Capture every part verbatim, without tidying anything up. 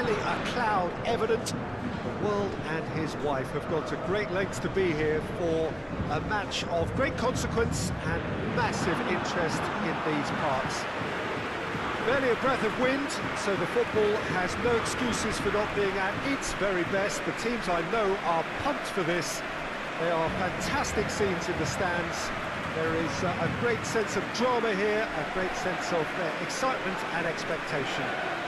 certainly a cloud evident. The world and his wife have gone to great lengths to be here for a match of great consequence and massive interest in these parts. Barely a breath of wind, so the football has no excuses for not being at its very best. The teams I know are pumped for this. There are fantastic scenes in the stands. There is uh, a great sense of drama here, a great sense of uh, excitement and expectation.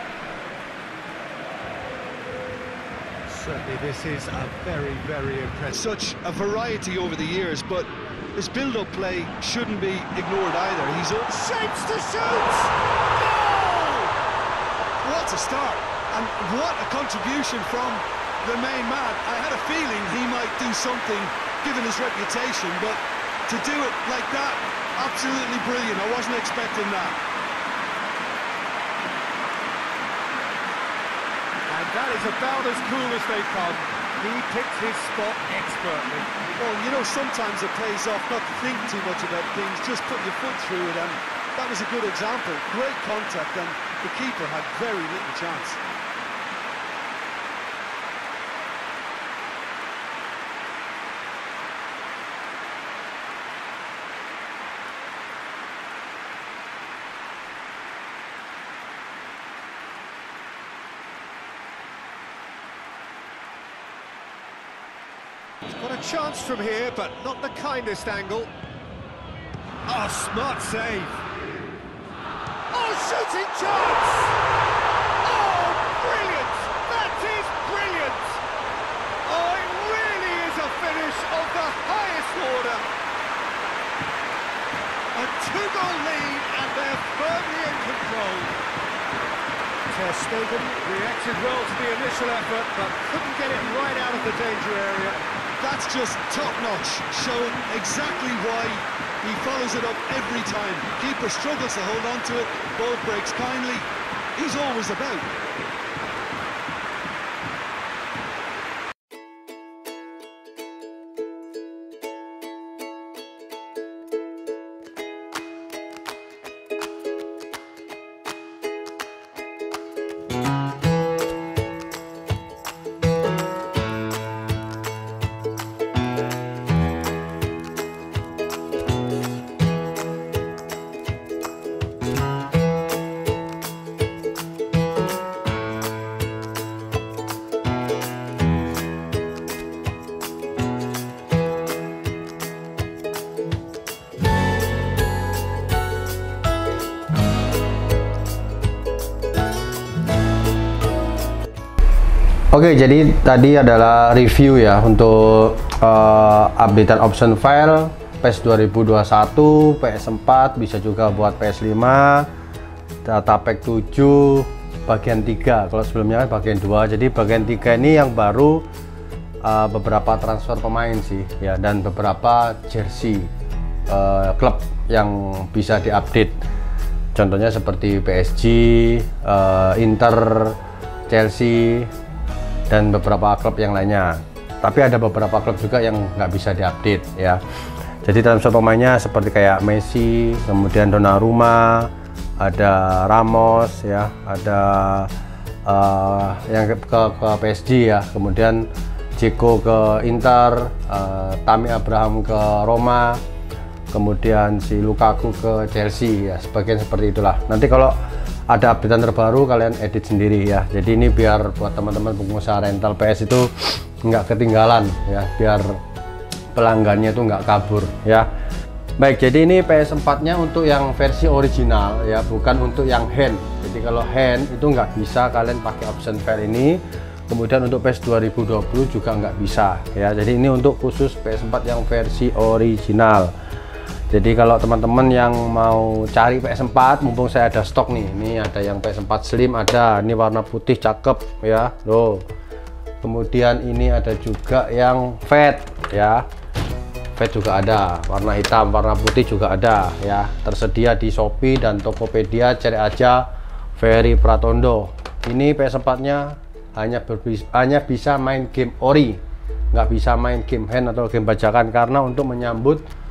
Certainly this is a very, very impressive. Such a variety over the years, but his build-up play shouldn't be ignored either. He's up. Shapes to shoot! Goal! What a start, and what a contribution from the main man. I had a feeling he might do something given his reputation, but to do it like that, absolutely brilliant. I wasn't expecting that. And that is about as cool as they come. He picked his spot expertly. Well, you know, sometimes it pays off not to think too much about things, just put your foot through it, and that was a good example. Great contact, and the keeper had very little chance. He's got a chance from here, but not the kindest angle. Oh, smart save. Oh, shooting chance! Oh, brilliant! That is brilliant! Oh, it really is a finish of the highest order. A two-goal lead, and they're firmly in control. Ter Stegen reacted well to the initial effort, but couldn't get it right out of the danger area. That's just top-notch, showing exactly why he follows it up every time. Keeper struggles to hold on to it, ball breaks kindly. He's always about. Oke, jadi tadi adalah review ya untuk uh, updatean option file P E S dua ribu dua puluh satu, P S empat, bisa juga buat P S lima, data pack tujuh, bagian tiga. Kalau sebelumnya kan bagian dua, jadi bagian tiga ini yang baru uh, beberapa transfer pemain sih ya, dan beberapa jersey uh, klub yang bisa diupdate. Contohnya seperti P S G, uh, Inter, Chelsea, dan beberapa klub yang lainnya. Tapi ada beberapa klub juga yang nggak bisa diupdate ya. Jadi transfer pemainnya seperti kayak Messi, kemudian Donnarumma, ada Ramos ya, ada uh, yang ke, ke, ke P S G ya, kemudian Dzeko ke Inter, uh, Tammy Abraham ke Roma, kemudian si Lukaku ke Chelsea ya, sebagian seperti itulah. Nanti kalau ada updatean terbaru kalian edit sendiri ya. Jadi ini biar buat teman-teman pengusaha rental P S itu nggak ketinggalan ya, biar pelanggannya itu nggak kabur ya. Baik, jadi ini P S empat nya untuk yang versi original ya, bukan untuk yang hand. Jadi kalau hand itu nggak bisa kalian pakai option file ini. Kemudian untuk P S dua ribu dua puluh juga nggak bisa ya. Jadi ini untuk khusus P S empat yang versi original. Jadi kalau teman-teman yang mau cari P S empat, mumpung saya ada stok nih, ini ada yang P S empat Slim, ada ini warna putih cakep ya, loh. Kemudian ini ada juga yang fat ya, fat juga ada, warna hitam, warna putih juga ada ya, tersedia di Shopee dan Tokopedia. Cari aja Ferry Pratondo. Ini P S empat nya hanya berbis hanya bisa main game ori, nggak bisa main game hand atau game bajakan, karena untuk menyambut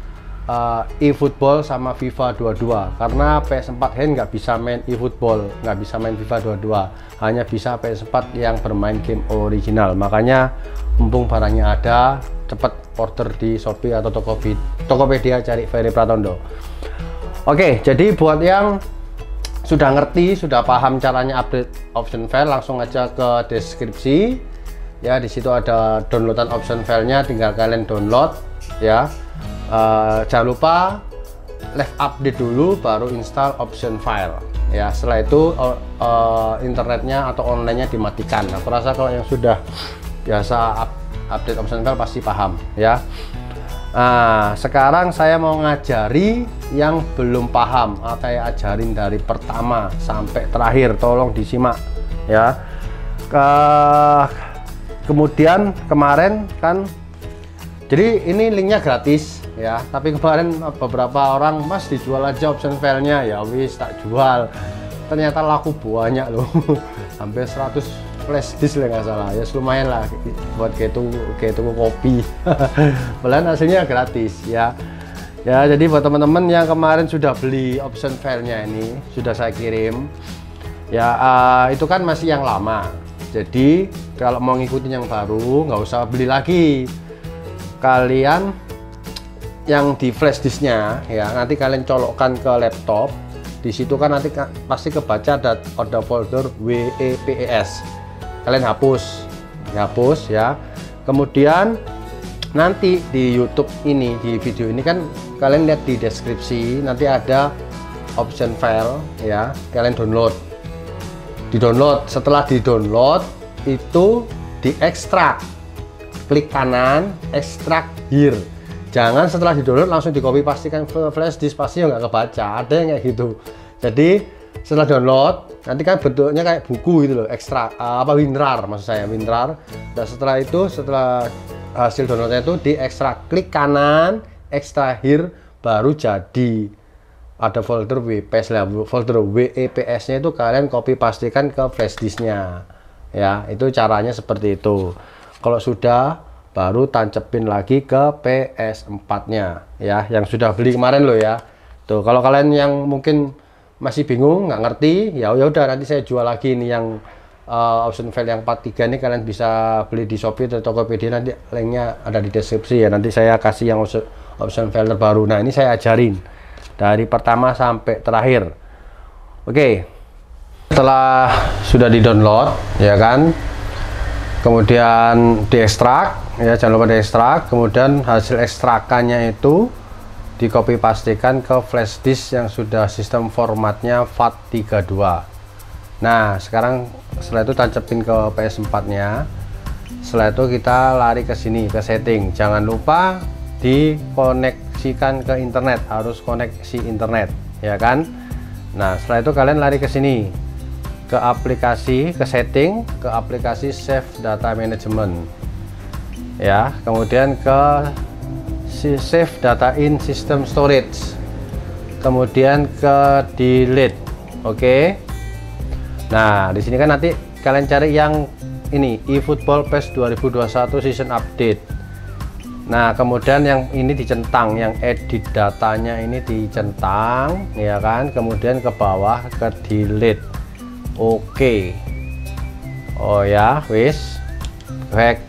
uh, eFootball sama FIFA dua puluh dua, karena P S empat hand nggak bisa main eFootball, nggak bisa main FIFA dua puluh dua, hanya bisa P S empat yang bermain game original. Makanya mumpung barangnya ada, cepet order di Shopee atau Tokopedia, cari Ferry Pratondo. Oke, jadi buat yang sudah ngerti, sudah paham caranya update option file, langsung aja ke deskripsi ya. Di situ ada downloadan option filenya, tinggal kalian download ya. Uh, jangan lupa left update dulu, baru install option file ya. Setelah itu uh, uh, internetnya atau online-nya dimatikan. Aku rasa kalau yang sudah biasa up, update option file pasti paham ya. Nah, sekarang saya mau ngajari yang belum paham, saya ajarin dari pertama sampai terakhir, tolong disimak ya. Ke, kemudian kemarin kan, jadi ini linknya gratis ya, tapi kemarin beberapa orang, mas dijual aja option filenya, ya wis tak jual. Ternyata laku banyak loh, hampir seratus flash disk lah nggak salah ya, lumayan lah buat kayak itu kayak itu kopi. Belahan hasilnya gratis ya. Ya, jadi buat teman-teman yang kemarin sudah beli option filenya ini sudah saya kirim ya, uh, itu kan masih yang lama. Jadi kalau mau ngikutin yang baru nggak usah beli lagi, kalian yang di flash disknya ya, nanti kalian colokkan ke laptop. Di situ kan nanti pasti kebaca ada, ada folder W E P E S, kalian hapus hapus ya. Kemudian nanti di YouTube ini, di video ini kan kalian lihat di deskripsi, nanti ada option file ya, kalian download di download setelah di download itu diekstrak, klik kanan ekstrak here. Jangan setelah di download langsung di copy pastikan flash disk, pasti nggak kebaca, ada yang kayak gitu. Jadi setelah download nanti kan bentuknya kayak buku gitu loh, ekstrak uh, apa WinRAR maksud saya, WinRAR. Dan setelah itu, setelah hasil downloadnya itu diekstrak, klik kanan ekstrak here, baru jadi ada folder W P S lah, folder W E P S nya itu kalian copy pastikan ke flash disknya ya. Itu caranya seperti itu. Kalau sudah, baru tancepin lagi ke P S empat nya ya, yang sudah beli kemarin loh ya. Tuh, kalau kalian yang mungkin masih bingung, nggak ngerti, ya udah nanti saya jual lagi nih yang uh, option file yang empat puluh tiga ini, kalian bisa beli di Shopee atau Tokopedia, nanti linknya ada di deskripsi ya. Nanti saya kasih yang option file terbaru. Nah, ini saya ajarin dari pertama sampai terakhir. Oke, setelah sudah di download ya kan, kemudian diekstrak ya, jangan lupa diekstrak. Kemudian hasil ekstrakannya itu di copy pastikan ke flash disk yang sudah sistem formatnya FAT tiga puluh dua. Nah, sekarang setelah itu tancepin ke P S empat nya. Setelah itu kita lari ke sini ke setting, jangan lupa dikoneksikan ke internet, harus koneksi internet ya kan. Nah, setelah itu kalian lari ke sini ke aplikasi, ke setting, ke aplikasi Save Data Management ya, kemudian ke Save Data in System Storage, kemudian ke Delete. Oke. Nah, di sini kan nanti kalian cari yang ini eFootball P E S dua ribu dua puluh satu Season Update. Nah, kemudian yang ini dicentang, yang edit datanya ini dicentang ya kan, kemudian ke bawah ke Delete. Oke. Oh ya, wis. Baik.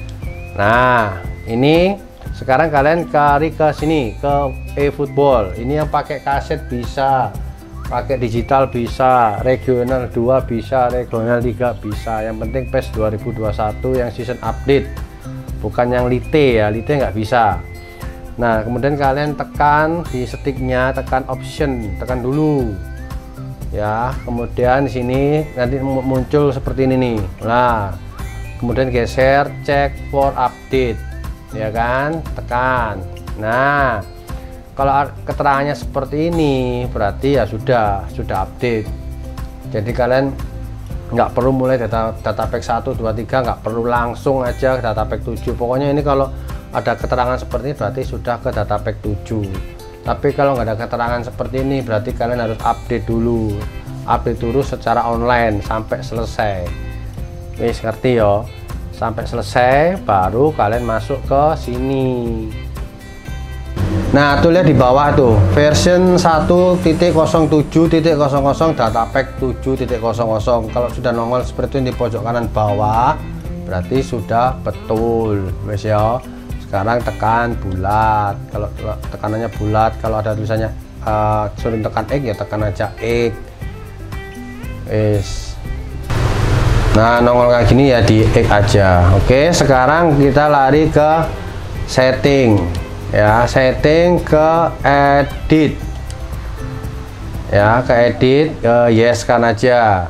Nah, ini sekarang kalian cari ke sini ke eFootball. Ini yang pakai kaset bisa, pakai digital bisa, regional dua bisa, regional tiga bisa. Yang penting P E S dua ribu dua puluh satu yang season update, bukan yang lite ya, lite nggak bisa. Nah, kemudian kalian tekan di sticknya, tekan option, tekan dulu ya. Kemudian di sini nanti muncul seperti ini nih. Nah, kemudian geser, check for update ya kan, tekan. Nah, kalau keterangannya seperti ini berarti ya sudah sudah update. Jadi kalian nggak perlu mulai data data pack satu dua tiga, nggak perlu langsung aja ke data pack tujuh. Pokoknya ini kalau ada keterangan seperti ini berarti sudah ke data pack tujuh. Tapi kalau nggak ada keterangan seperti ini berarti kalian harus update dulu, update terus secara online sampai selesai. Wis ngerti yo? Sampai selesai baru kalian masuk ke sini. Nah, tuh lihat di bawah tuh, version satu titik nol tujuh titik nol nol data pack tujuh titik nol nol. Kalau sudah nongol seperti ini di pojok kanan bawah, berarti sudah betul, Mas ya. Sekarang tekan bulat. Kalau tekanannya bulat, kalau ada tulisannya uh, suruh tekan X ya tekan aja X. Is. Nah, nongol kayak gini ya di X aja. Oke, sekarang kita lari ke setting. Ya, setting ke edit ya, ke edit ke yes kan aja.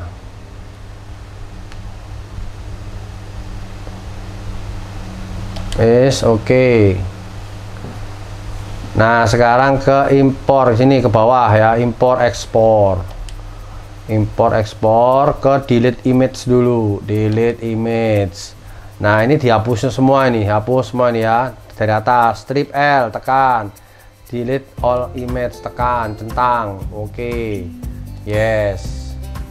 Yes, oke. Okay. Nah, sekarang ke impor sini ke bawah ya, impor ekspor impor ekspor ke delete image dulu, delete image. Nah, ini dihapusnya semua, ini hapus semua nih ya. Dari atas, strip L, tekan, delete all image, tekan, centang, oke, okay. Yes,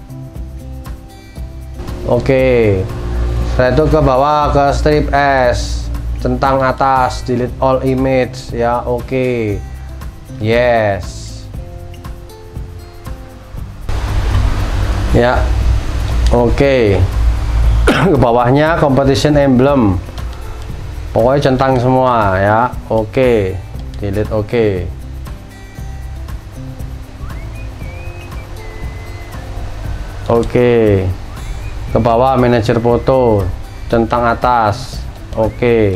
oke, okay. Setelah itu ke bawah ke strip S, centang atas, delete all image, ya, oke, okay. Yes, ya, oke, okay. Ke bawahnya competition emblem. Pokoknya centang semua ya, oke, okay. Delete oke, okay. Oke, okay. Ke bawah manajer foto, centang atas, oke, okay.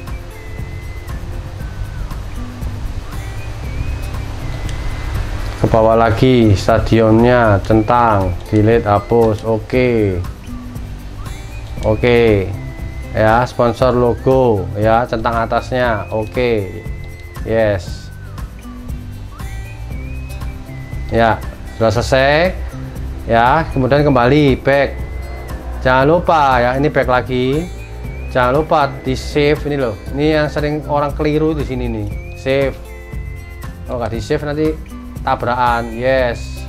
Ke bawah lagi stadionnya, centang, delete, hapus, oke, okay. Oke. Okay. Ya, sponsor logo ya, centang atasnya, oke, okay. Yes, ya, sudah selesai ya. Kemudian kembali back, jangan lupa ya, ini back lagi, jangan lupa di save ini loh, ini yang sering orang keliru di sini nih, save. Kalau nggak di save nanti tabrakan. Yes,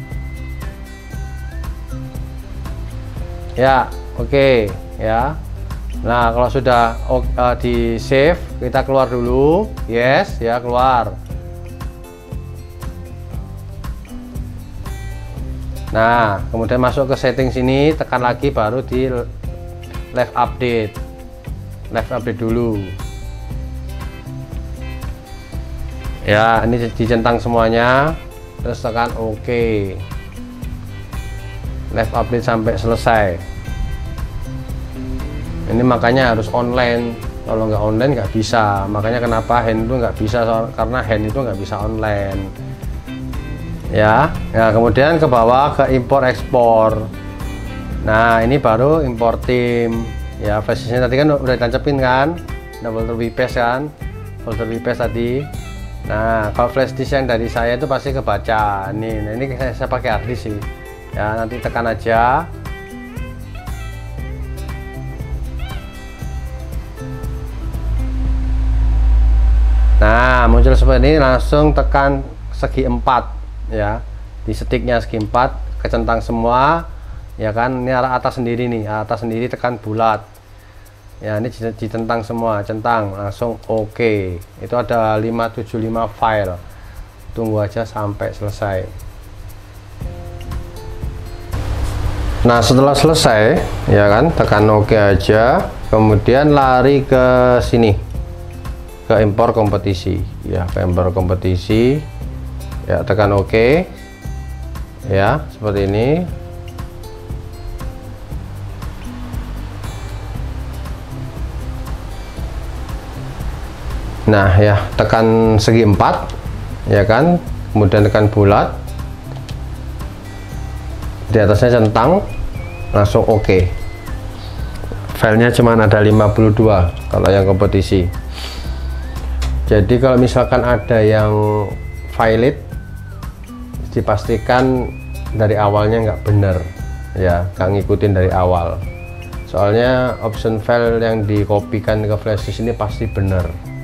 ya, oke, okay. Ya. Nah, kalau sudah uh, di save, kita keluar dulu. Yes, ya, keluar. Nah, kemudian masuk ke setting sini, tekan lagi baru di live update. Live update dulu. Ya, ini dicentang semuanya. Terus tekan OK. Live update sampai selesai. Ini makanya harus online, kalau nggak online nggak bisa. Makanya kenapa hand itu nggak bisa, karena hand itu nggak bisa online ya. Nah, kemudian ke bawah ke impor ekspor. Nah, ini baru import tim ya. Flashdisknya tadi kan udah ditancepin kan, double W P S kan, folder W P S tadi. Nah, kalau flashdisk yang dari saya itu pasti kebaca nih. Nah, ini saya, saya pakai harddisk sih ya, nanti tekan aja. Nah, muncul seperti ini, langsung tekan segi empat ya, di sticknya segi empat, kecentang semua ya kan. Ini arah atas sendiri nih, atas sendiri tekan bulat ya, ini ditentang semua, centang, langsung oke. Okay. Itu ada lima tujuh lima file, tunggu aja sampai selesai. Nah, setelah selesai ya kan, tekan oke aja, kemudian lari ke sini, ke impor kompetisi ya, ke impor kompetisi ya, tekan OK ya, seperti ini. Nah ya, tekan segi empat ya kan, kemudian tekan bulat, di atasnya centang, langsung OK. Filenya cuma ada lima puluh dua kalau yang kompetisi. Jadi kalau misalkan ada yang valid, dipastikan dari awalnya nggak bener ya, nggak ngikutin dari awal. Soalnya option file yang dikopikan ke flash disk ini pasti bener.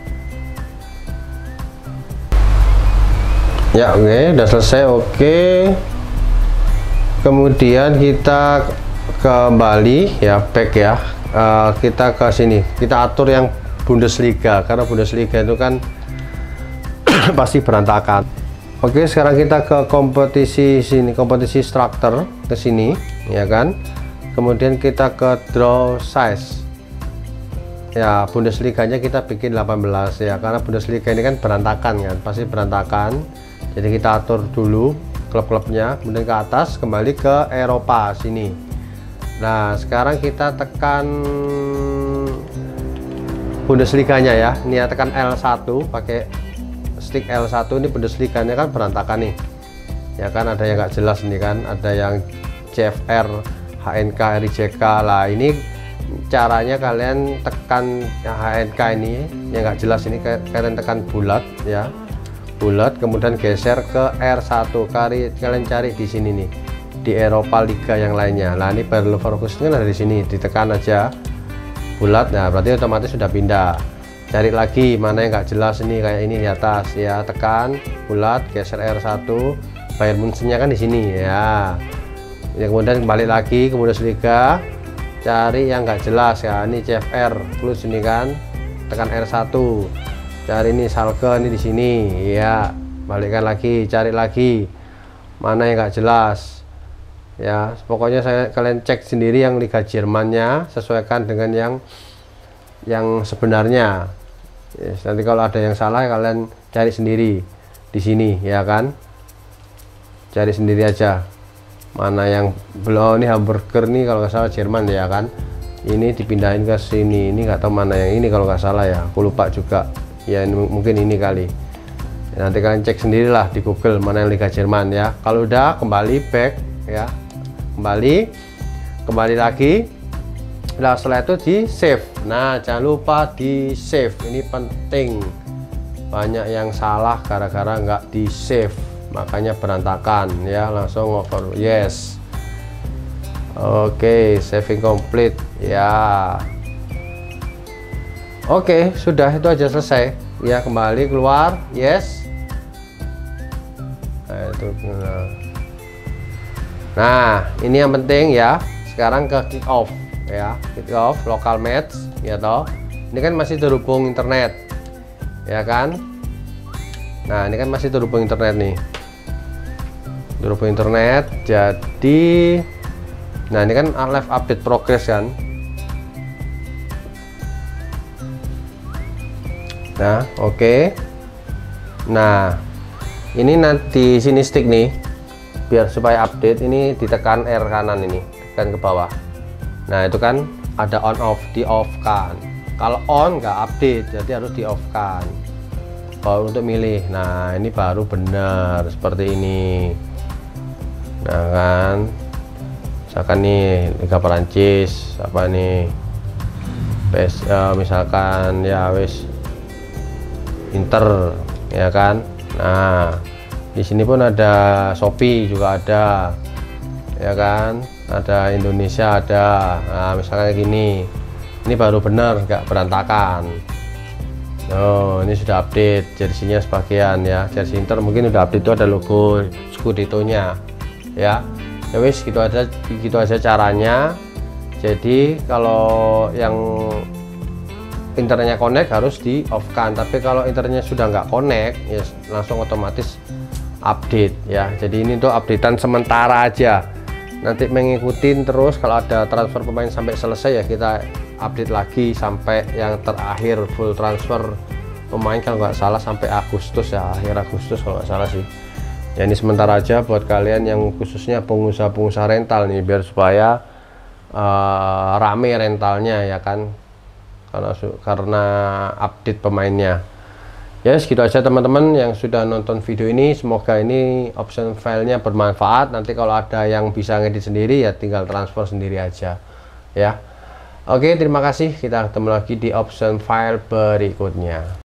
Ya, oke, okay, udah selesai. Oke, okay. Kemudian kita kembali ya, back ya, uh, kita ke sini, kita atur yang Bundesliga, karena Bundesliga itu kan pasti berantakan. Oke, sekarang kita ke kompetisi sini, kompetisi struktur ke sini, ya kan. Kemudian kita ke draw size. Ya, Bundesliga-nya kita bikin delapan belas ya, karena Bundesliga ini kan berantakan kan, pasti berantakan. Jadi kita atur dulu klub-klubnya, kemudian ke atas, kembali ke Eropa sini. Nah, sekarang kita tekan Bundesliga-nya ya. Ini ya, tekan L satu pakai stick L satu. Ini Bundesliga-nya kan berantakan nih. Ya kan, ada yang nggak jelas nih kan, ada yang C F R, H N K, R I J K lah. Ini caranya kalian tekan H N K ini yang nggak jelas ini, kalian tekan bulat ya. Bulat, kemudian geser ke R satu. Kali kalian cari di sini nih, di Eropa Liga yang lainnya. Nah, ini Bayer Leverkusen kan ada di sini, ditekan aja bulat. Nah, berarti otomatis sudah pindah. Cari lagi mana yang nggak jelas ini, kayak ini di atas ya, tekan bulat, geser R satu. Bayern Munchen-nya kan di sini ya. Ya, kemudian kembali lagi ke Bundesliga, cari yang nggak jelas ya. Ini C F R plus ini kan, tekan R satu. Cari ini Schalke ini di sini ya, balikkan lagi, cari lagi mana yang nggak jelas ya. Pokoknya saya kalian cek sendiri yang Liga Jermannya, sesuaikan dengan yang yang sebenarnya. Yes, nanti kalau ada yang salah kalian cari sendiri di sini ya kan, cari sendiri aja mana yang belum. Ini hamburger nih kalau nggak salah Jerman ya kan, ini dipindahin ke sini. Ini nggak tahu mana yang ini kalau nggak salah ya, aku lupa juga ya, ini, mungkin ini kali. Nanti kalian cek sendirilah di Google mana yang Liga Jerman ya. Kalau udah, kembali back ya, kembali kembali lagi. Nah, setelah itu di save. Nah, jangan lupa di save, ini penting. Banyak yang salah gara-gara nggak di save, makanya berantakan ya. Langsung over yes. Oke, saving complete ya. Oke, sudah, itu aja selesai ya. Kembali keluar yes. Nah, itu nah ini yang penting ya. Sekarang ke kick off ya, kick off local match ya toh. Ini kan masih terhubung internet ya kan. Nah, ini kan masih terhubung internet nih, terhubung internet. Jadi nah, ini kan live update progress kan. Nah, oke. Okay. Nah, ini nanti sini stick nih, biar supaya update ini ditekan R kanan ini, tekan ke bawah. Nah, itu kan ada on off, di off kan. Kalau on nggak update, jadi harus di off kan. Baru untuk milih. Nah, ini baru benar seperti ini. Nah kan, misalkan nih Liga Perancis apa nih, P S, uh, misalkan ya wis Inter ya kan. Nah, di sini pun ada Shopee juga ada ya kan, ada Indonesia ada. Nah, misalkan gini, ini baru benar nggak berantakan. Oh, ini sudah update jersinya sebagian ya. Jersey Inter mungkin udah update, itu ada logo Scudetto-nya ya. Ya wis, gitu aja, gitu aja caranya. Jadi kalau yang internetnya connect harus di off kan, tapi kalau internetnya sudah nggak connect ya langsung otomatis update ya. Jadi ini untuk updatean sementara aja, nanti mengikuti terus. Kalau ada transfer pemain sampai selesai ya kita update lagi sampai yang terakhir full transfer pemain, kalau nggak salah sampai Agustus ya, akhir Agustus kalau nggak salah sih ya. Ini sementara aja buat kalian yang khususnya pengusaha-pengusaha rental nih, biar supaya uh, rame rentalnya ya kan, karena karena update pemainnya. Ya segitu aja teman-teman yang sudah nonton video ini, semoga ini option filenya bermanfaat. Nanti kalau ada yang bisa ngedit sendiri ya tinggal transfer sendiri aja ya. Oke, terima kasih, kita ketemu lagi di option file berikutnya.